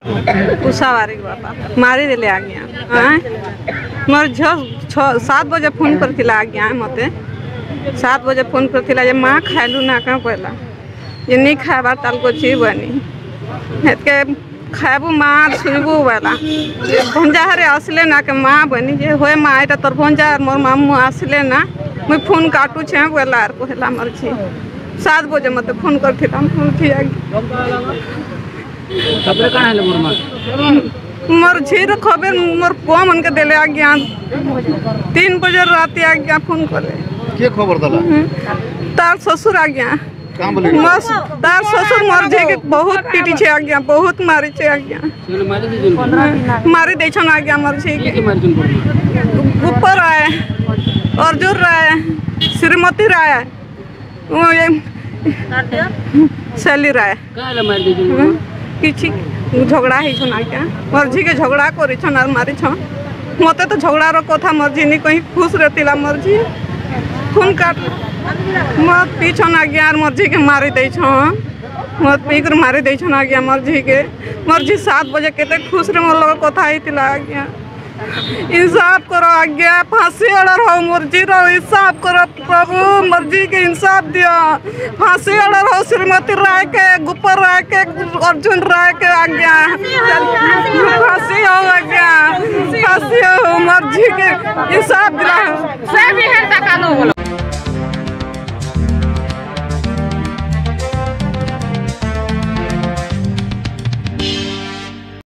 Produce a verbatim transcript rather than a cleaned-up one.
उषा वारिक बापा मारी देले आ गया हाँ मोर झ छ सात बजे फोन कर आ गया मते सात बजे फोन कर माँ खाइलु ना क्या पहला ये नहीं खाबार ताल को ची बनी हेतके खाबू माँ छुबू वाला भंजा हरे आसले ना के माँ बनी जे होए माँ एटा तोर भंजा मोर मामू आसले ना मैं फोन काटू छे बोला आर पहला मरछी सात बजे मते फोन कर उठी आ खबर कहाँ है मोर माँ मोर झीर खबर मोर पुआ मन के देले आ गया तीन बजे रात आ गया फोन करे के खबर दला तार ससुर आ गया काम बोले मस तार ससुर मर जे के बहुत पीटी छे आ गया बहुत मारी छे आ गया मारी दे जोन मारी दे छन आ गया मर छे के मारी जोन ऊपर आए अर्जुन राय श्रीमती राय वो ये शैली राय काहे मारी दे जोन किछि झगड़ा ही छन आ गया मर्जी के झगड़ा करी छन और मारी छन मते तो झगड़ा रो कथा मर्जी नहीं कहीं खुश रहतिला मर्जी खून काट मत पी छन आ गया मर्जी के मारी दे छन मत पी कर मारी दे छन आ गया मर्जी के मर्जी सात बजे केते खुश रे मोर लग कथा आइतिला आ गया इंसाफ करो आ गया फांसी ऑर्डर हो मर्जी रो इंसाफ करो प्रभु मर्जी के इंसाफ दियो फांसी ऑर्डर हो श्रीमती राय के गुप्पर राय के अर्जुन राय के आ गया फांसी हो आ गया फांसी हो मर्जी के इंसाफ दिला